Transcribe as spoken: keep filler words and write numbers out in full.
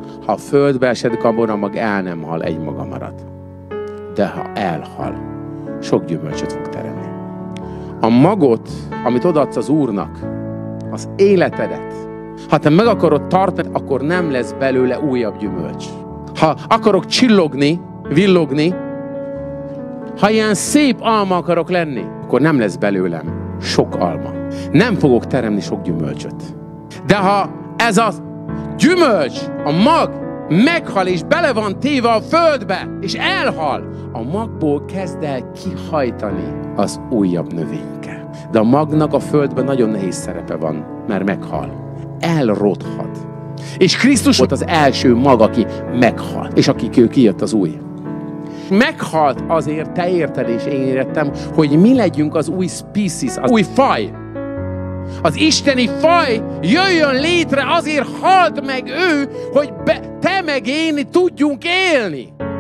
Ha a földbe esedik, abban a mag el nem hal, egy maga marad. De ha elhal, sok gyümölcsöt fog teremni. A magot, amit odaadsz az Úrnak, az életedet, ha te meg akarod tartani, akkor nem lesz belőle újabb gyümölcs. Ha akarok csillogni, villogni, ha ilyen szép alma akarok lenni, akkor nem lesz belőlem sok alma. Nem fogok teremni sok gyümölcsöt. De ha ez a gyümölcs, a mag meghal és bele van téve a földbe, és elhal, a magból kezd el kihajtani az újabb növényke. De a magnak a földben nagyon nehéz szerepe van, mert meghal. Elrothat. És Krisztus volt az első mag, aki meghal, és aki kijött az új. Meghalt azért, te érted és én érettem, hogy mi legyünk az új species, az új faj. Az isteni faj jöjjön létre, azért halt meg ő, hogy be, te meg én tudjunk élni.